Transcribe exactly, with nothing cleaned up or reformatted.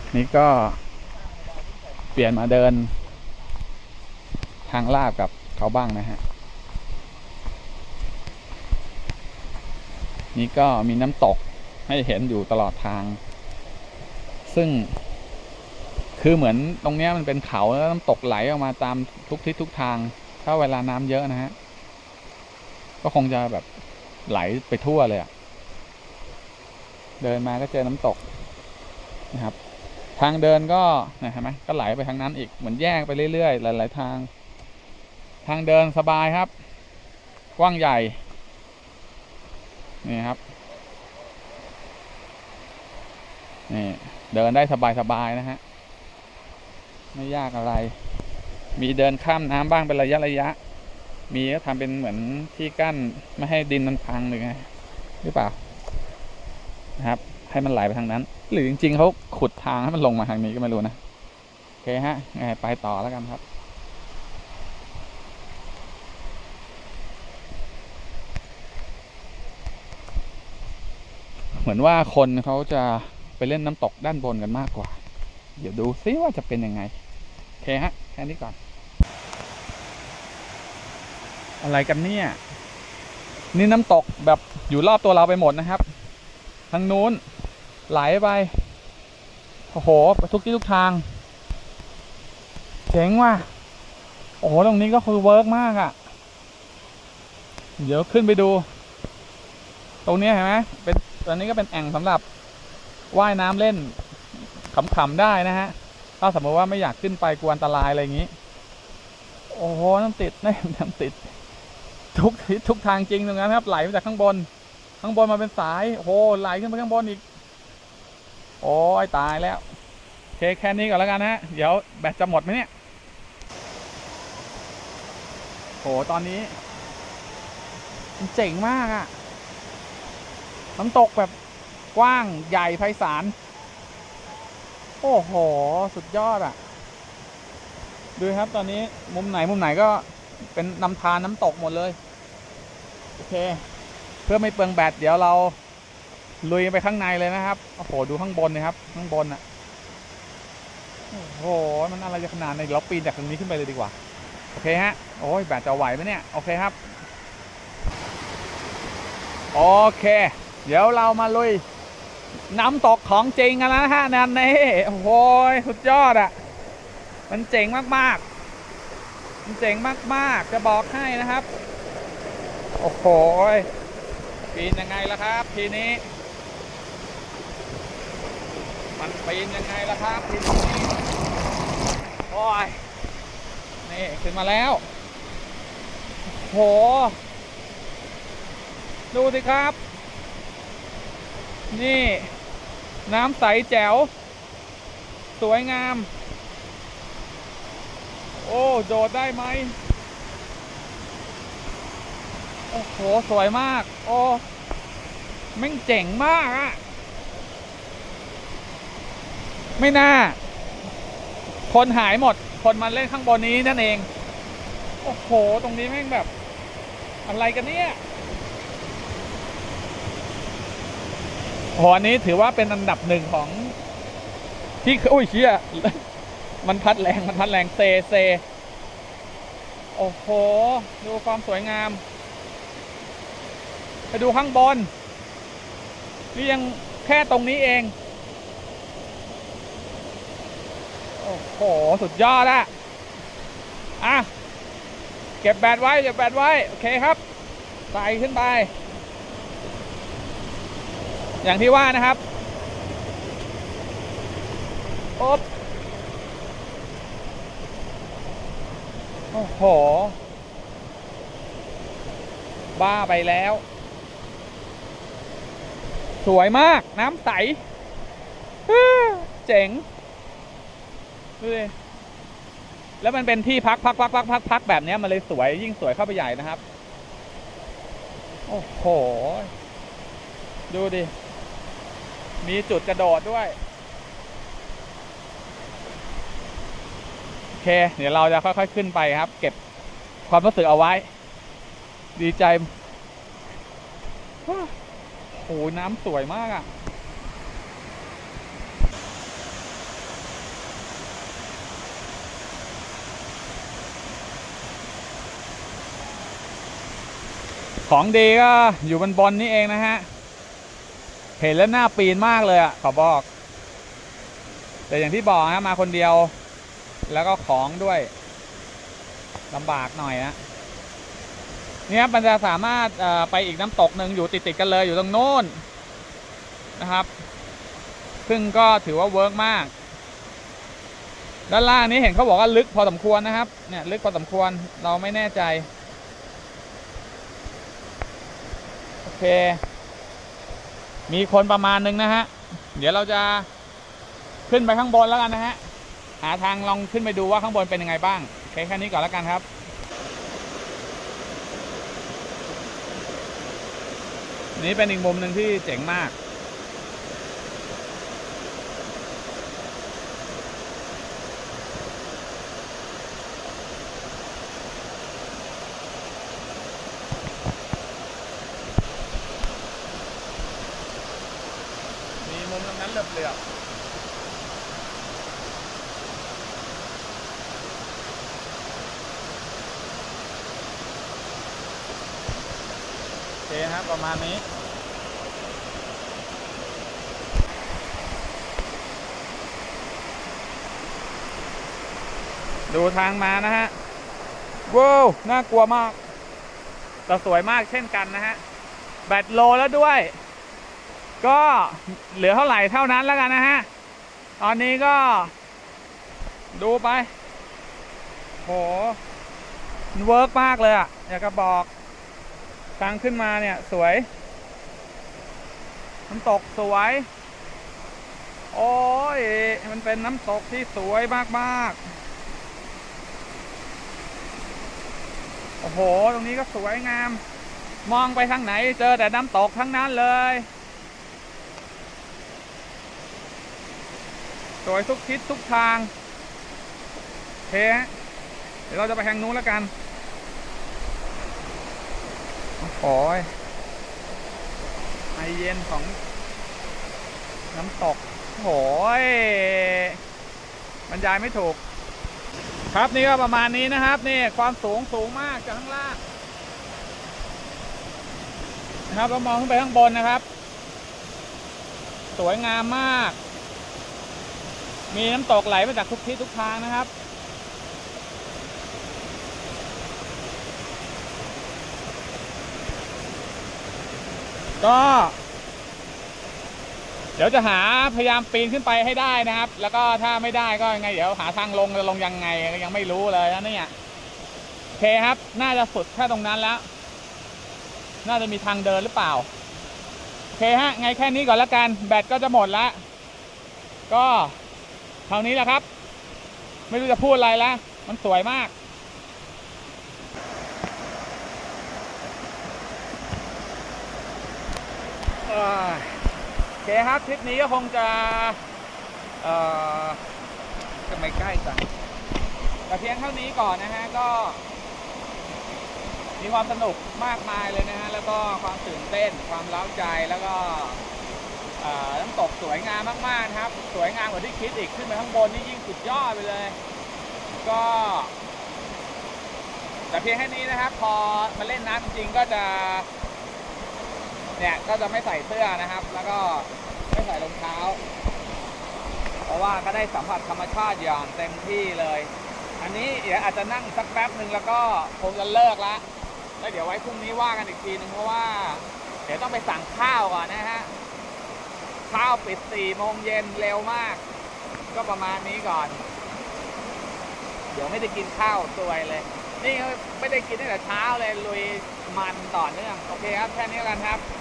นี่ก็เปลี่ยนมาเดินทางลาดกับเขาบ้างนะฮะนี่ก็มีน้ำตกให้เห็นอยู่ตลอดทาง ซึ่งคือเหมือนตรงนี้มันเป็นเขาแล้วน้ำตกไหลออกมาตามทุกทิศทุกทางถ้าเวลาน้ำเยอะนะฮะก็คงจะแบบไหลไปทั่วเลยอะเดินมาก็เจอน้ำตกนะครับทางเดินก็นะเห็นไหมก็ไหลไปทางนั้นอีกเหมือนแยกไปเรื่อยๆหลายๆทางทางเดินสบายครับกว้างใหญ่นี่ครับนี่เดินได้สบายๆนะฮะไม่ยากอะไรมีเดินข้ามน้ำบ้างเป็นระยะระยะมีก็ทำเป็นเหมือนที่กั้นไม่ให้ดินมันพังหรือไงหรือเปล่านะครับให้มันไหลไปทางนั้นหรือจริงๆเขาขุดทางให้มันลงมาทางนี้ก็ไม่รู้นะโอเคฮะไปต่อแล้วกันครับเหมือนว่าคนเขาจะไปเล่นน้ำตกด้านบนกันมากกว่าเดี๋ยวดูซิว่าจะเป็นยังไงโอเคฮะแค่นี้ก่อนอะไรกันเนี่ยนี่น้ำตกแบบอยู่รอบตัวเราไปหมดนะครับทางนู้นไหลไปโอ้โหไปทุกที่ทุกทางเจ๋งว่ะโอ้โหตรงนี้ก็คือเวิร์กมากอ่ะเดี๋ยวขึ้นไปดูตรงนี้เห็นไหมเป็นตอนนี้ก็เป็นแอ่งสำหรับว่ายน้ำเล่นขำๆได้นะฮะถ้าสมมติว่าไม่อยากขึ้นไปกลัวอันตรายอะไรอย่างนี้โอ้โหน้ำติดนี่น้ำติดทุกทิศทุกทางจริงตรงนั้นครับไหลมาจากข้างบนข้างบนมาเป็นสายโอ้โหไหลขึ้นไปข้างบนอีกโอ้ยตายแล้วโอเคแค่นี้ก่อนแล้วกันนะฮะเดี๋ยวแบตจะหมดไหมเนี่ยโหตอนนี้เจ๋งมากอะน้ำตกแบบกว้างใหญ่ไพศาลโอ้โหสุดยอดอ่ะดูครับตอนนี้มุมไหนมุมไหนก็เป็นนำทานน้ำตกหมดเลยโอเคเพื่อไม่เปลืองแบตเดี๋ยวเราลุยไปข้างในเลยนะครับโอ้โหดูข้างบนนะครับข้างบนอ่ะโอ้โหมันอะไรจะขนาดไหนเราปีนจากตรงนี้ขึ้นไปเลยดีกว่าโอเคฮะโอ้ยแบตจะไหวไหมเนี่ยโอเคครับโอเคเดี๋ยวเรามาลุยน้ำตกของจริงกันแล้วนะฮะนั่นนี่โอ้โหสุดยอดอ่ะมันเจ๋งมากๆมันเจ๋งมากๆจะบอกให้นะครับโอ้โหปีนยังไงล่ะครับทีนี้มันปีนยังไงล่ะครับทีนี้โอ้ยนี่ขึ้นมาแล้วโหดูสิครับนี่น้ำใสแจ๋วสวยงามโอ้โดดได้ไหมโอ้โหสวยมากโอ้แม่งเจ๋งมากอะไม่น่าคนหายหมดคนมาเล่นข้างบนนี้นั่นเองโอ้โหตรงนี้แม่งแบบอะไรกันเนี่ยโอ้อันนี้ถือว่าเป็นอันดับหนึ่งของที่โอ้ยเชี่ยมันพัดแรงมันพัดแรงเซเซโอ้โหดูความสวยงามไปดูข้างบนนี่ยังแค่ตรงนี้เองโอ้โหสุดยอดอะอ่ะเก็บแบตไว้เก็บแบตไว้โอเคครับใส่ขึ้นไปอย่างที่ว่านะครับโอ๊บโอ้โหบ้าไปแล้วสวยมากน้ำใสเจ๋งดูดิแล้วมันเป็นที่พักพักพักพักพักพักแบบนี้มันเลยสวยยิ่งสวยเข้าไปใหญ่นะครับโอ้โหดูดิมีจุดกระโดดด้วยโอเคเดี๋ยวเราจะค่อยๆขึ้นไปครับเก็บความรู้สึกเอาไว้ดีใจโอ้โหน้ำสวยมากอ่ะของดีก็อยู่บนบนนี่เองนะฮะเห็นแล้วน่าปีนมากเลยอ่ะขอบอกแต่อย่างที่บอกนะมาคนเดียวแล้วก็ของด้วยลำบากหน่อยนะเนี่ยมันจะสามารถไปอีกน้ำตกหนึ่งอยู่ติดๆกันเลยอยู่ตรงโน้นนะครับซึ่งก็ถือว่าเวิร์กมากด้านล่างนี้เห็นเขาบอกว่าลึกพอสมควรนะครับเนี่ยลึกพอสมควรเราไม่แน่ใจโอเคมีคนประมาณนึงนะฮะเดี๋ยวเราจะขึ้นไปข้างบนแล้วกันนะฮะหาทางลองขึ้นไปดูว่าข้างบนเป็นยังไงบ้างโอเคแค่นี้ก่อนแล้วกันครับนี่เป็นอีกมุมหนึ่งที่เจ๋งมากมีมุมตรงนั้นเหลือบๆโอเคครับประมาณนี้ดูทางมานะฮะว้าวน่ากลัวมากแต่สวยมากเช่นกันนะฮะแบตโลแล้วด้วยก็เหลือเท่าไหร่เท่านั้นแล้วกันนะฮะตอนนี้ก็ดูไปโหมันเวิร์กมากเลยอ่ะอยากจะบอกทางขึ้นมาเนี่ยสวยน้ำตกสวยโอ้ยมันเป็นน้ำตกที่สวยมากๆโอ้โหตรงนี้ก็สวยงามมองไปทางไหนเจอแต่น้ำตกทั้งนั้นเลยสวยทุกทิศทุกทางโอเคเดี๋ยวเราจะไปทางนู้นแล้วกันโอ้โหไอเย็นของน้ำตกโอ้โหบรรยายไม่ถูกครับนี่ก็ประมาณนี้นะครับนี่ความสูงสูงมากจากข้างล่างนะครับเรามองขึ้นไปข้างบนนะครับสวยงามมากมีน้ำตกไหลมาจากทุกทิศทุกทางนะครับก็เดี๋ยวจะหาพยายามปีนขึ้นไปให้ได้นะครับแล้วก็ถ้าไม่ได้ก็ยังไงเดี๋ยวหาทางลงจะลงยังไงก็ยังไม่รู้เลยนะเนี่ยโอเคครับน่าจะสุดแค่ตรงนั้นแล้วน่าจะมีทางเดินหรือเปล่าโอเคฮะไงแค่นี้ก่อนแล้วกันแบตก็จะหมดแล้วก็เท่านี้แหละครับไม่รู้จะพูดอะไรแล้วมันสวยมากโอเคครับทริปนี้ก็คงจะเอ่อจะไม่ใกล้จังแต่เพียงเท่านี้ก่อนนะฮะก็มีความสนุกมากมายเลยนะฮะแล้วก็ความตื่นเต้นความเร้าใจแล้วก็น้ำตกสวยงามมากๆครับสวยงามกว่าที่คิดอีกขึ้นไปข้างบนนี่ยิ่งสุดยอดไปเลยก็แต่เพียงแค่นี้นะครับพอมาเล่นน้ำจริงๆก็จะเนี่ยก็จะไม่ใส่เสื้อนะครับแล้วก็ไม่ใส่รองเท้าเพราะว่าก็ได้สัมผัสธรรมชาติอย่างเต็มที่เลยอันนี้เดี๋ยวอาจจะนั่งสักแป๊บหนึ่งแล้วก็คงจะเลิกละแล้วเดี๋ยวไว้พรุ่งนี้ว่ากันอีกทีนึงเพราะว่าเดี๋ยวต้องไปสั่งข้าวก่อนนะฮะข้าวปิดสี่โมงเย็นเร็วมากก็ประมาณนี้ก่อนเดี๋ยวไม่ได้กินข้าวสวยเลยนี่ไม่ได้กินตั้งแต่เช้าเลยลุยมันต่อเนื่องโอเคครับแค่นี้กันครับ